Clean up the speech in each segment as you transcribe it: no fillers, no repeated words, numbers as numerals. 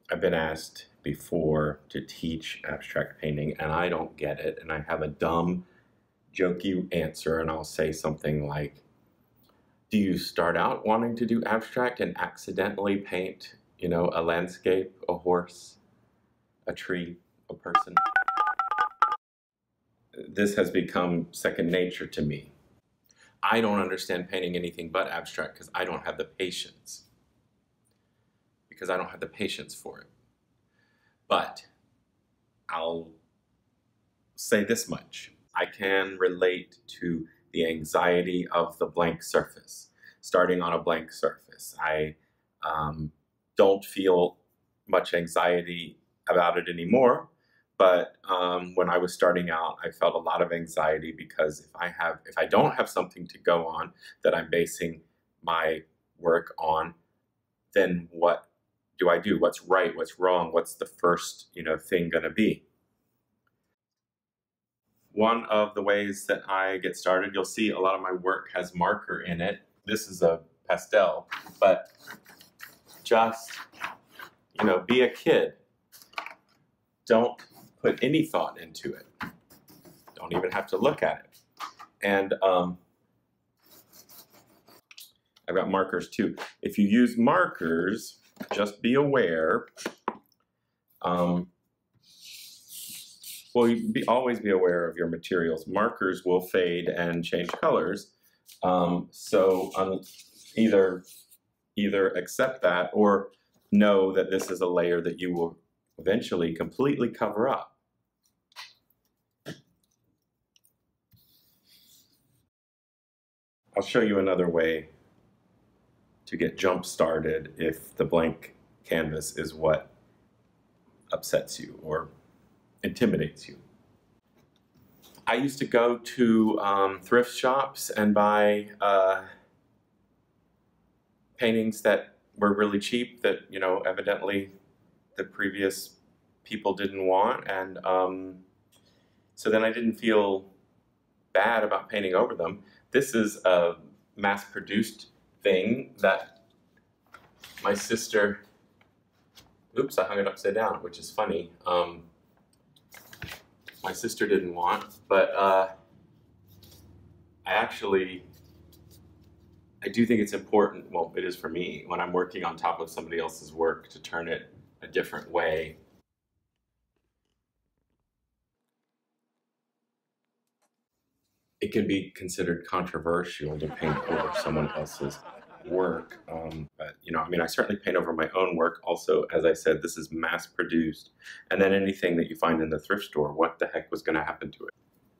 I've been asked before to teach abstract painting, and I don't get it, and I have a dumb, jokey answer, and I'll say something like, do you start out wanting to do abstract and accidentally paint, you know, a landscape, a horse, a tree, a person? This has become second nature to me. I don't understand painting anything but abstract because I don't have the patience. Because I don't have the patience for it. But I'll say this much. I can relate to the anxiety of the blank surface, starting on a blank surface. I don't feel much anxiety about it anymore, but when I was starting out, I felt a lot of anxiety because if I don't have something to go on that I'm basing my work on, then what do I do? What's right? What's wrong? What's the first, thing going to be? One of the ways that I get started, you'll see a lot of my work has marker in it. This is a pastel, but just, be a kid. Don't put any thought into it. Don't even have to look at it. And I've got markers too. If you use markers, just be aware. Always be aware of your materials. Markers will fade and change colors. Either accept that or know that this is a layer that you will eventually completely cover up. I'll show you another way to get jump started if the blank canvas is what upsets you or intimidates you. I used to go to thrift shops and buy paintings that were really cheap that, evidently the previous people didn't want. And so then I didn't feel bad about painting over them. This is a mass-produced thing that my sister, oops, I hung it upside down, which is funny. My sister didn't want, but I do think it's important, well, it is for me, when I'm working on top of somebody else's work to turn it a different way. It can be considered controversial to paint over someone else's work, but I certainly paint over my own work. Also, as I said, this is mass-produced, and then anything that you find in the thrift store, what the heck was going to happen to it?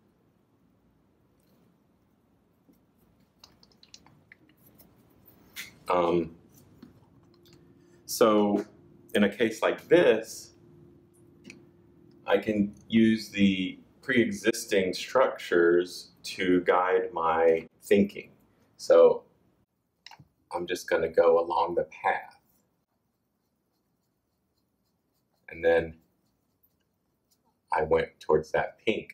So in a case like this, I can use the pre-existing structures to guide my thinking. So I'm just going to go along the path. And then I went towards that pink.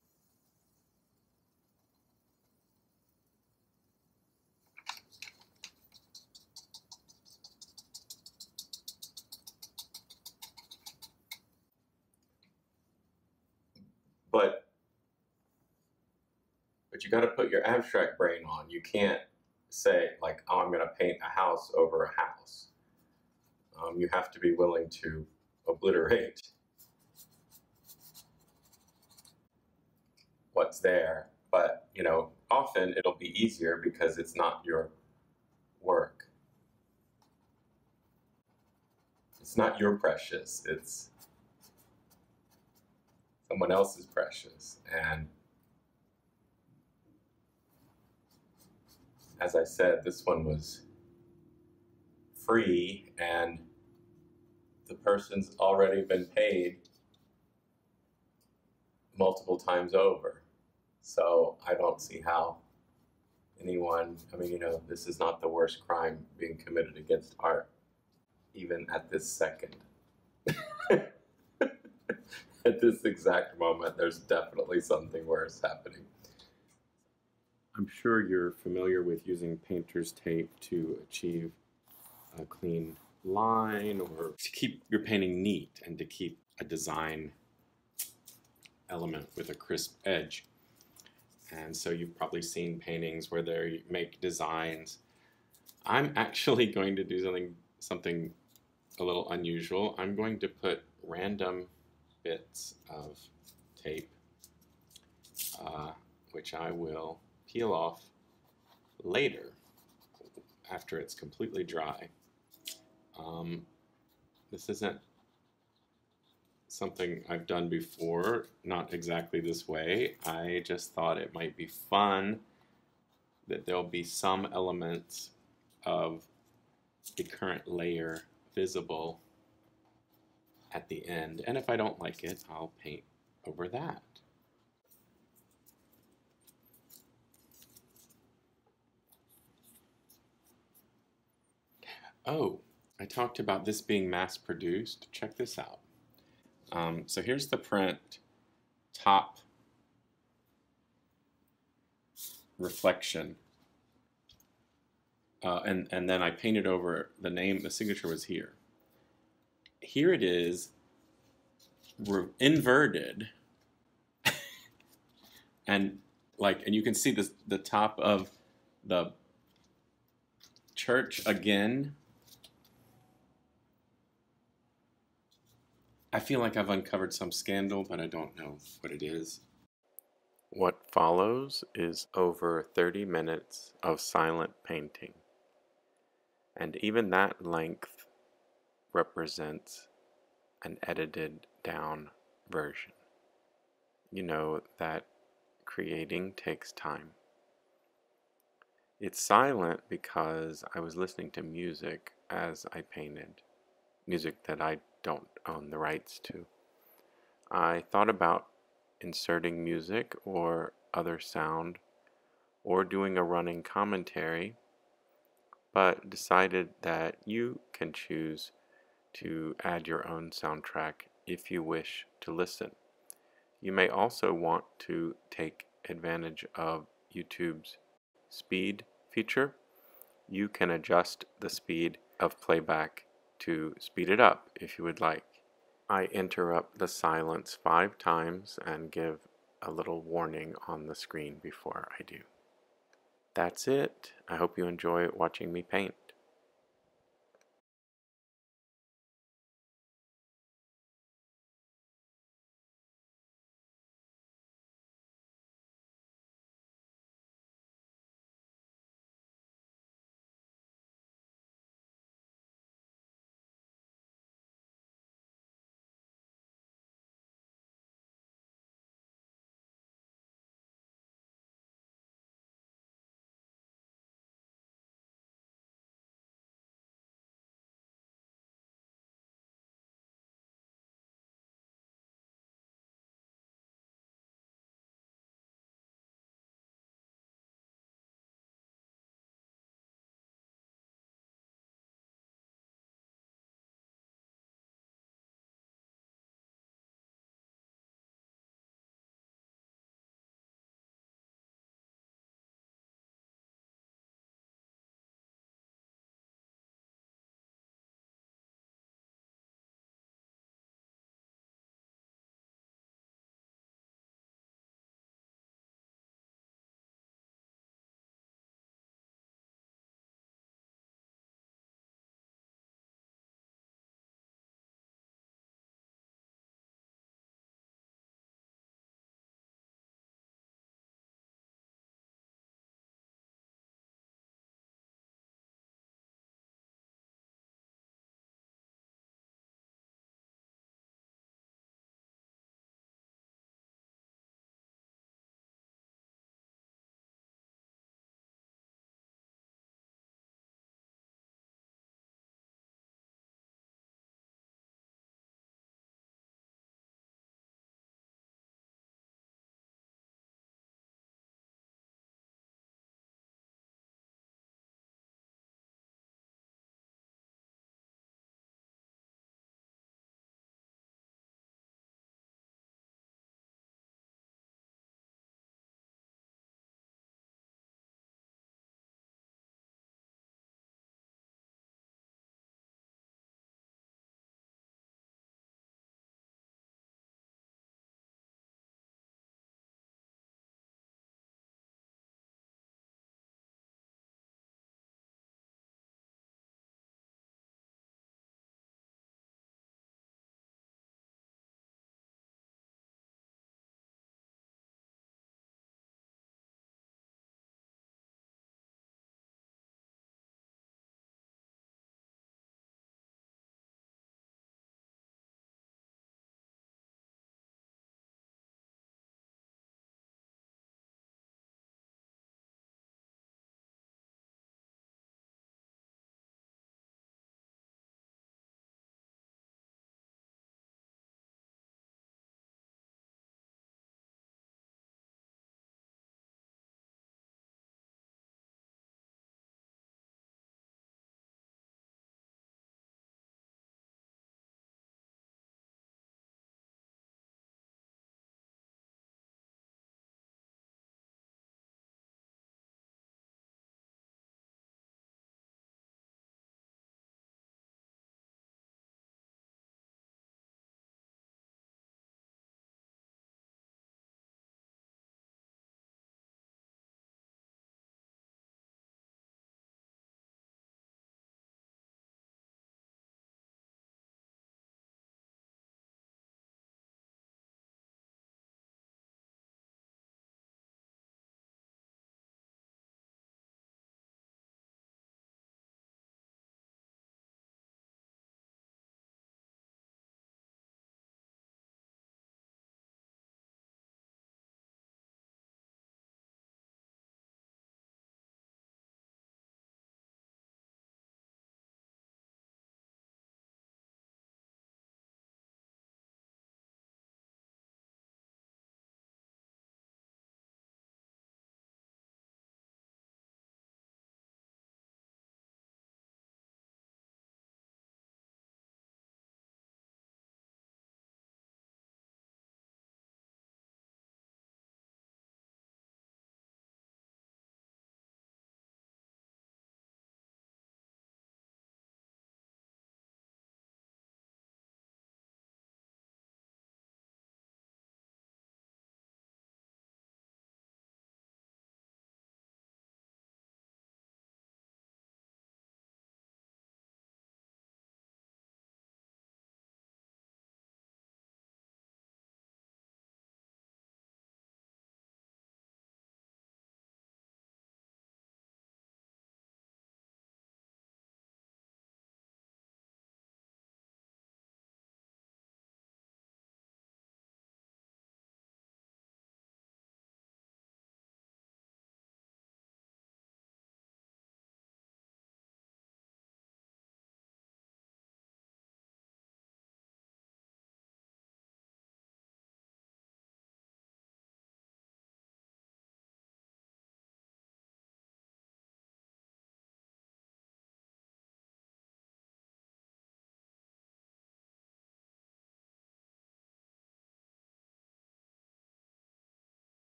But you got to put your abstract brain on. You can't say like, oh, I'm going to paint a house over a house. You have to be willing to obliterate what's there. But, often it'll be easier because it's not your work. It's not your precious. It's someone else's precious. And as I said, this one was free and the person's already been paid multiple times over. So I don't see how anyone, this is not the worst crime being committed against art, even at this second. At this exact moment, there's definitely something worse happening. I'm sure you're familiar with using painter's tape to achieve a clean line, or to keep your painting neat and to keep a design element with a crisp edge. And so you've probably seen paintings where they make designs. I'm actually going to do something a little unusual. I'm going to put random bits of tape, which I will peel off later after it's completely dry. This isn't something I've done before, not exactly this way. I just thought it might be fun that there'll be some elements of the current layer visible at the end. And if I don't like it, I'll paint over that. Oh, I talked about this being mass produced. Check this out. So here's the print top reflection. And then I painted over the name, the signature was here. Here it is inverted. And you can see the top of the church again. I feel like I've uncovered some scandal, but I don't know what it is. What follows is over 30 minutes of silent painting. And even that length represents an edited down version. You know that creating takes time. It's silent because I was listening to music as I painted, music that I don't own the rights to. I thought about inserting music or other sound or doing a running commentary, but decided that you can choose to add your own soundtrack if you wish to listen. You may also want to take advantage of YouTube's speed feature. You can adjust the speed of playback to speed it up if you would like. I interrupt the silence 5 times and give a little warning on the screen before I do. That's it. I hope you enjoy watching me paint.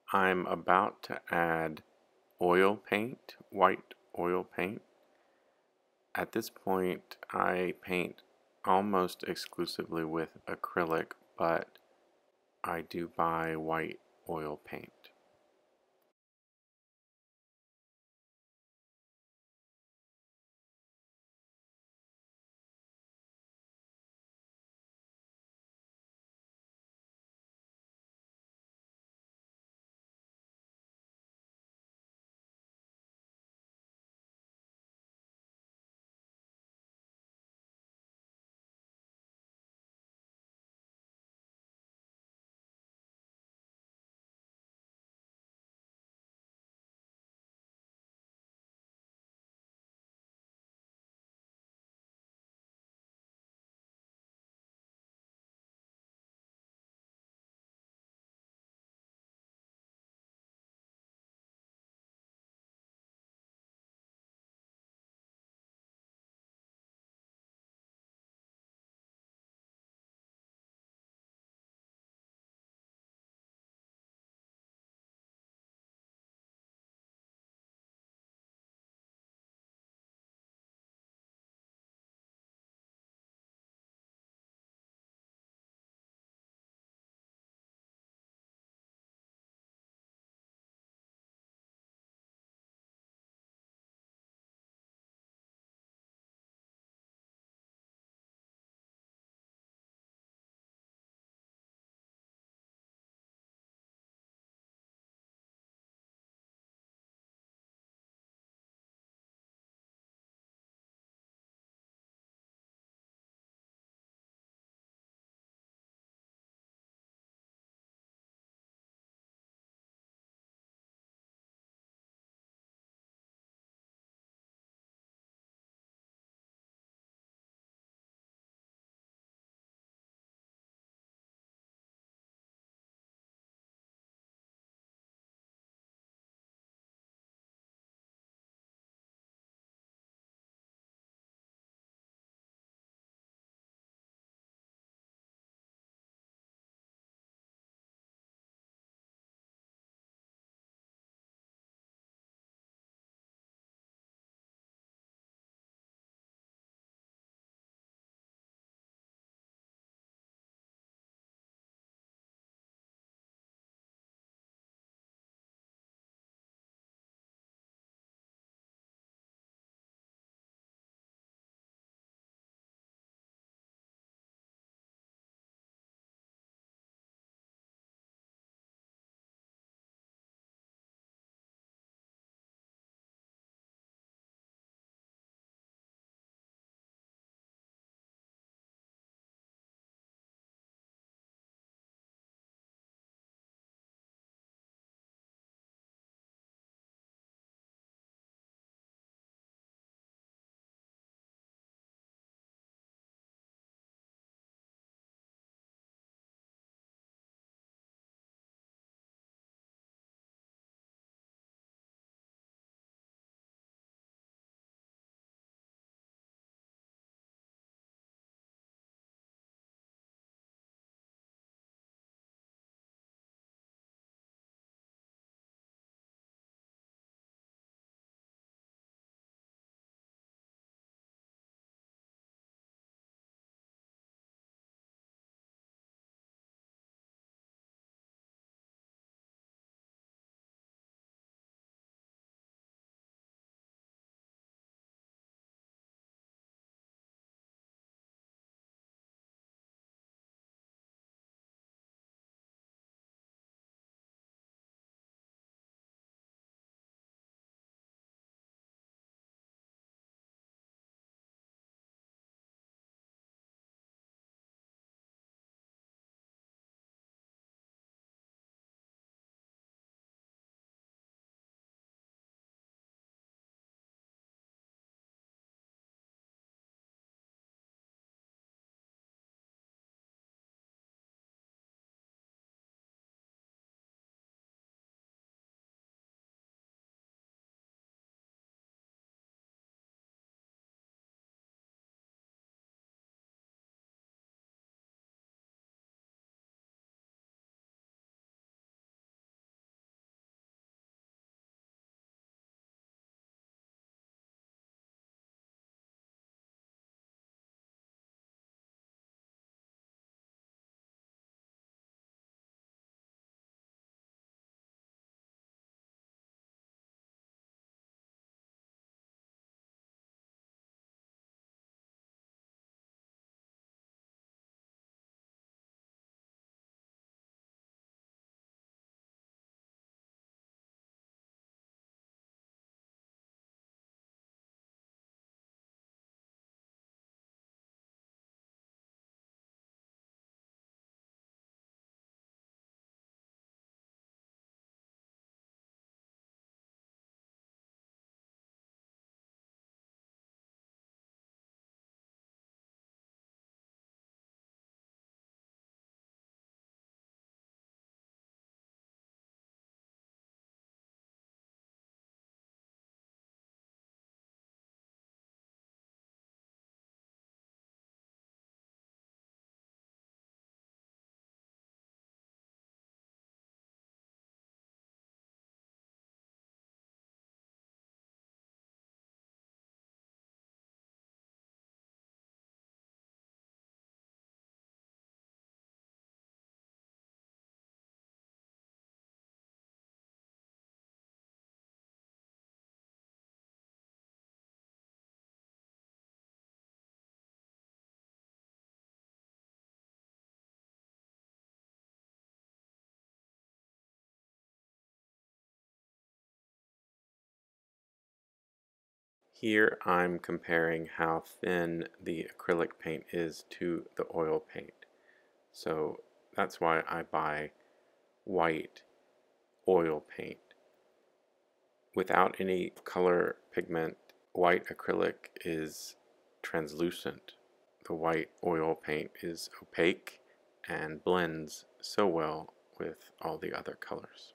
I'm about to add oil paint, white oil paint. At this point, I paint almost exclusively with acrylic, but I do buy white oil paint. Here I'm comparing how thin the acrylic paint is to the oil paint. So that's why I buy white oil paint. Without any color pigment, white acrylic is translucent. The white oil paint is opaque and blends so well with all the other colors.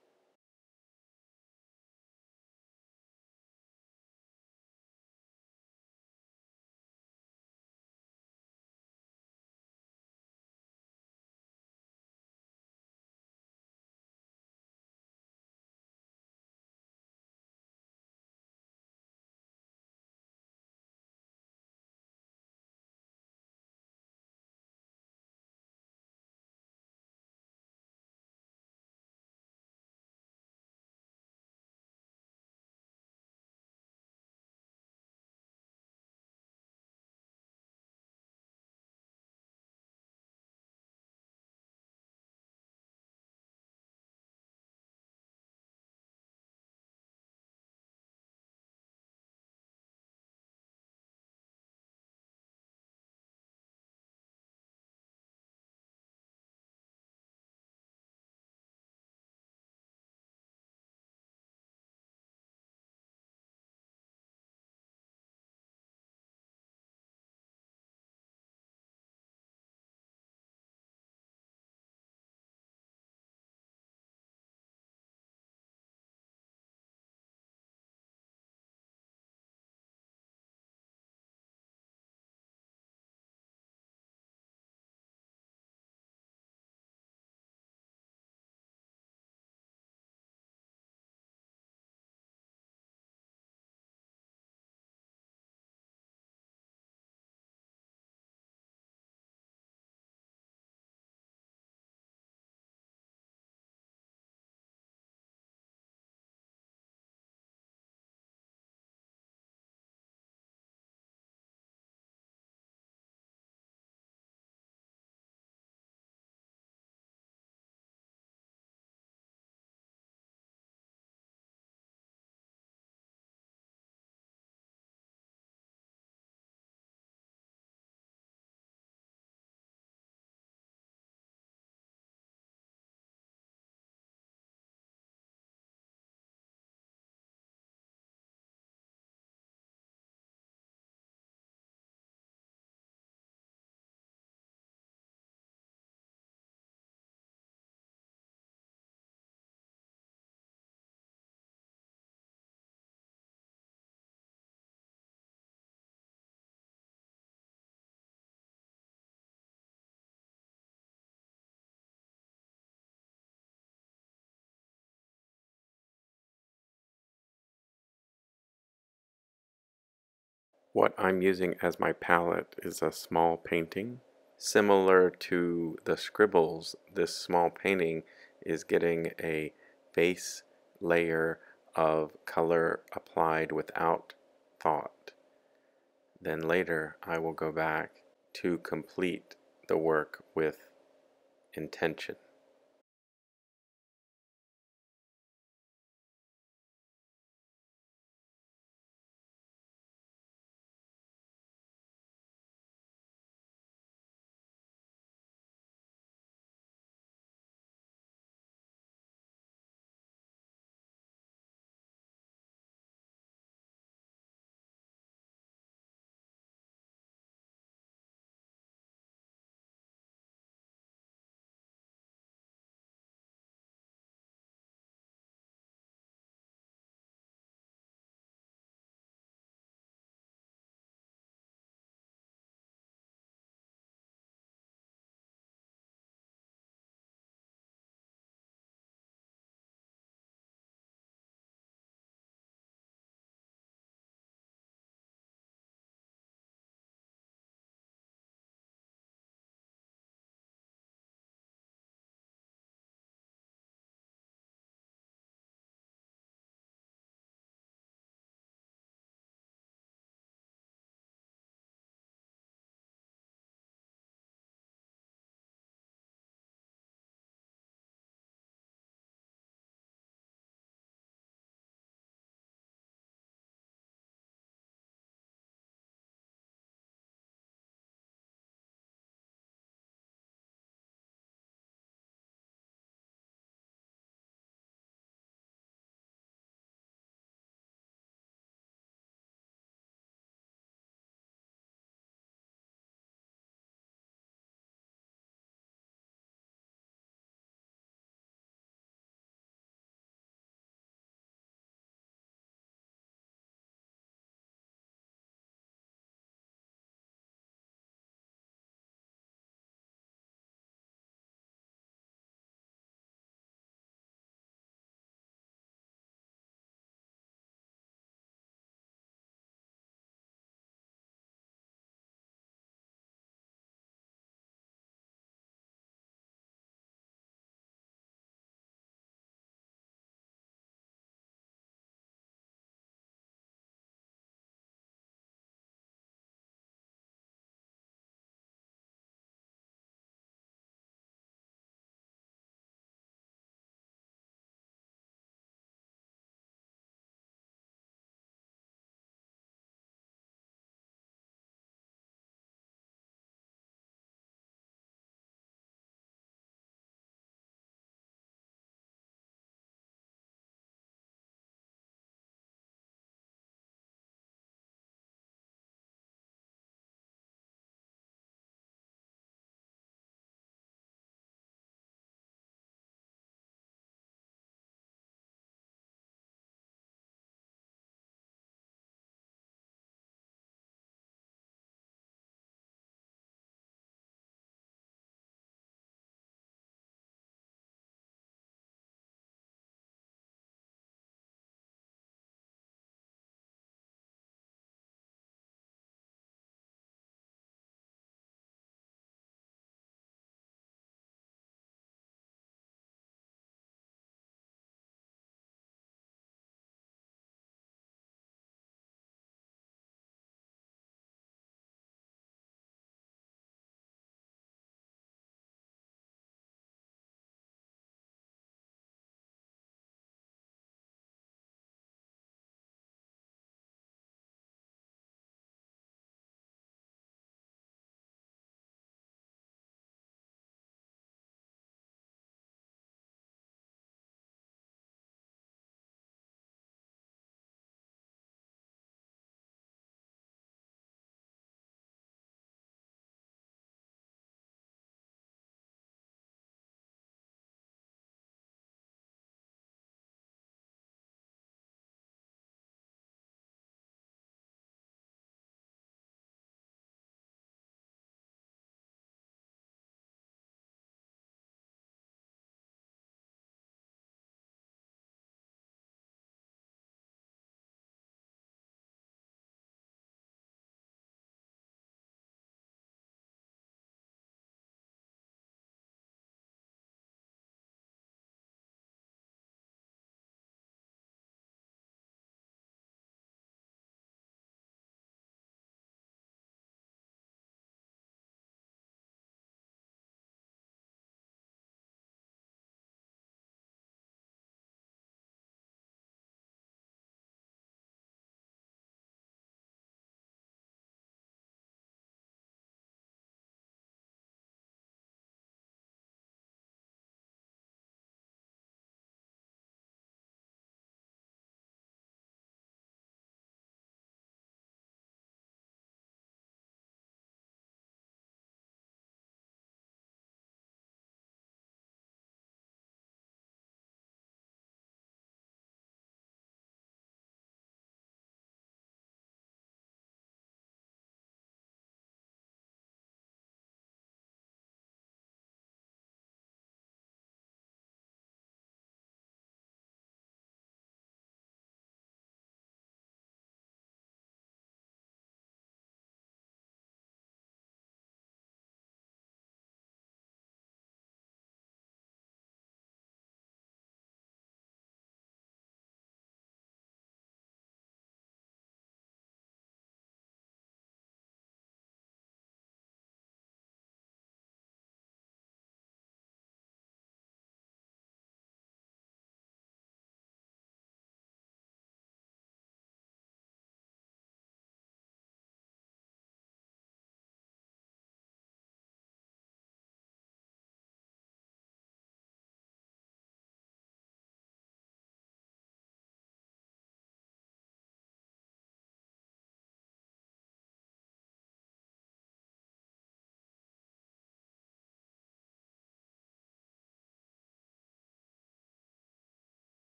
What I'm using as my palette is a small painting. Similar to the scribbles, this small painting is getting a base layer of color applied without thought. Then later I will go back to complete the work with intention.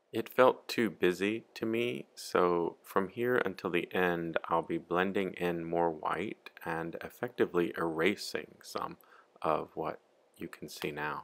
It felt too busy to me, so from here until the end, I'll be blending in more white and effectively erasing some of what you can see now.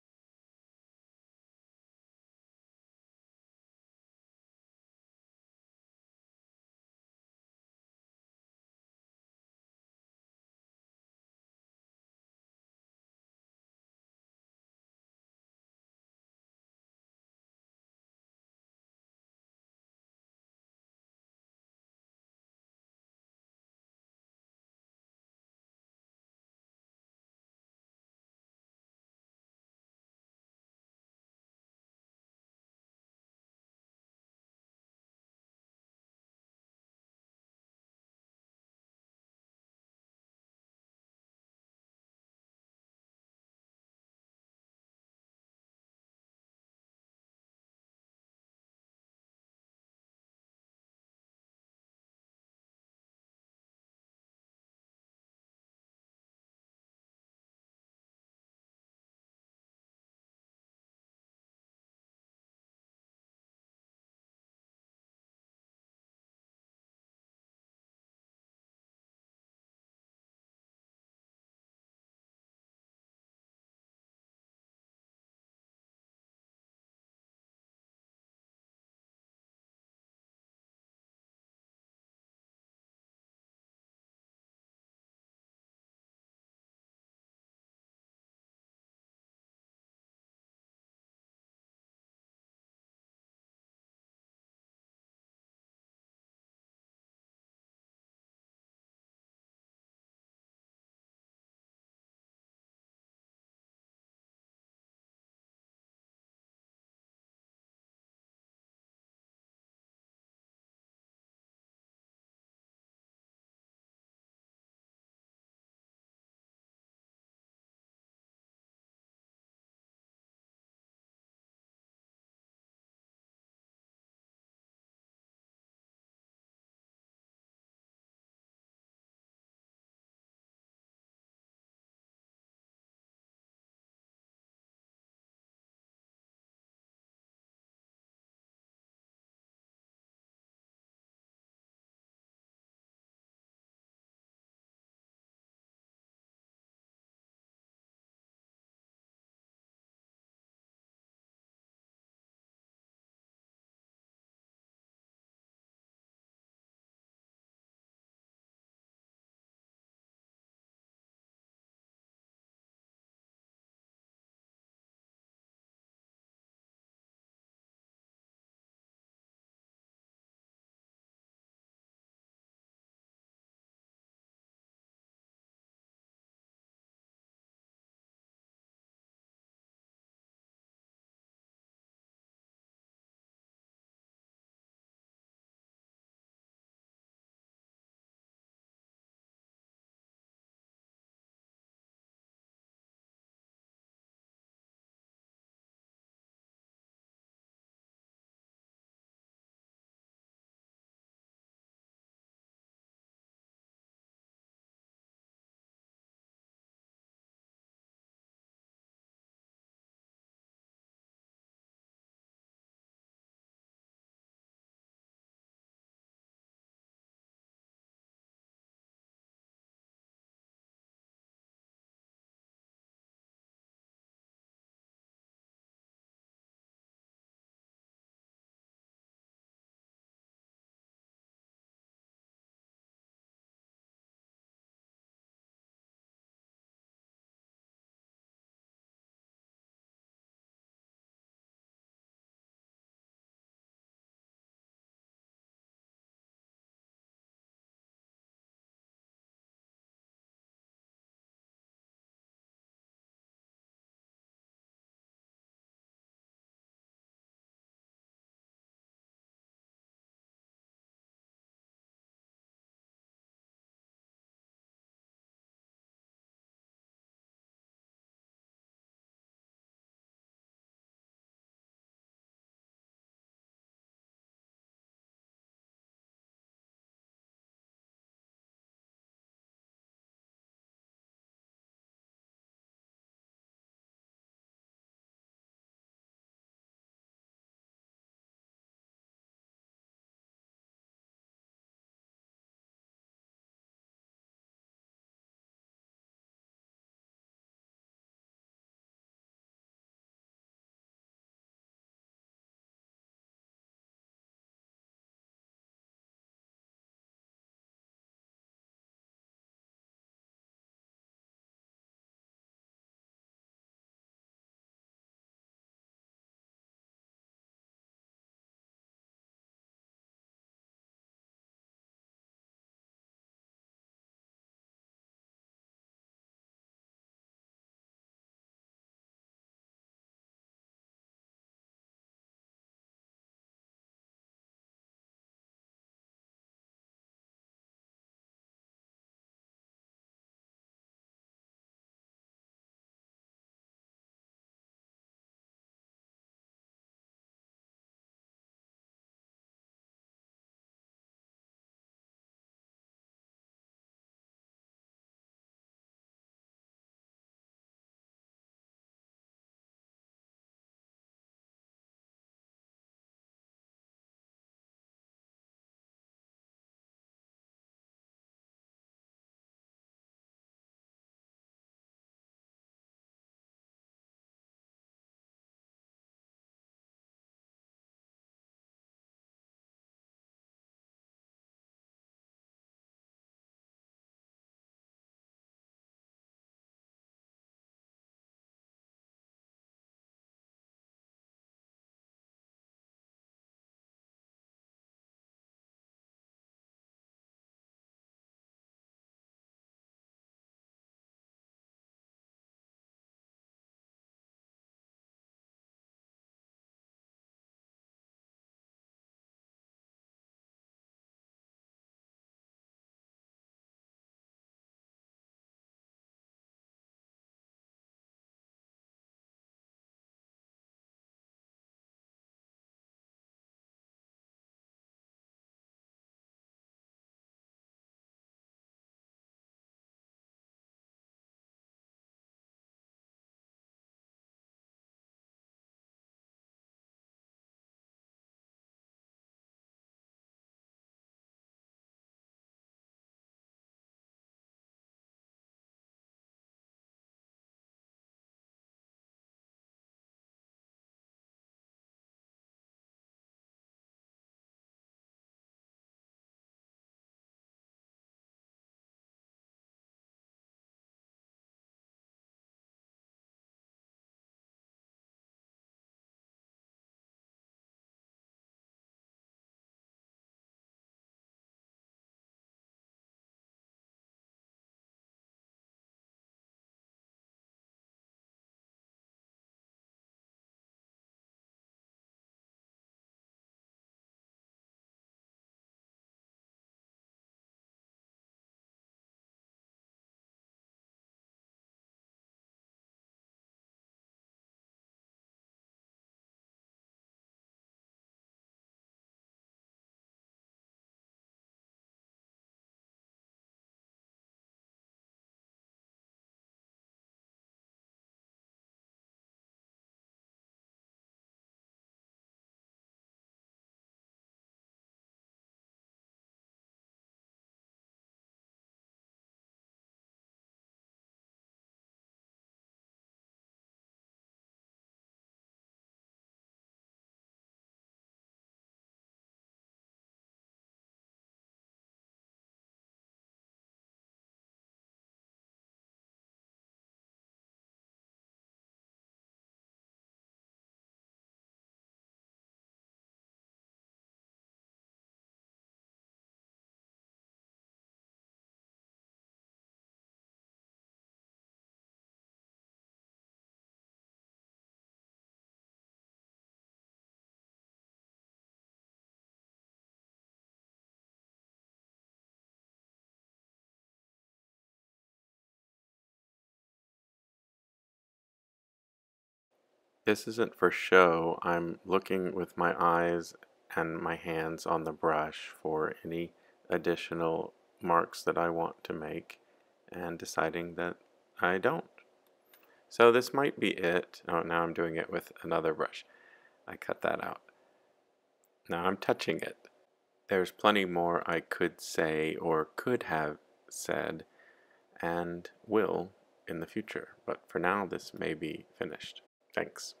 This isn't for show. I'm looking with my eyes and my hands on the brush for any additional marks that I want to make and deciding that I don't. So this might be it. Oh, now I'm doing it with another brush. I cut that out. Now I'm touching it. There's plenty more I could say or could have said and will in the future, but for now this may be finished. Thanks.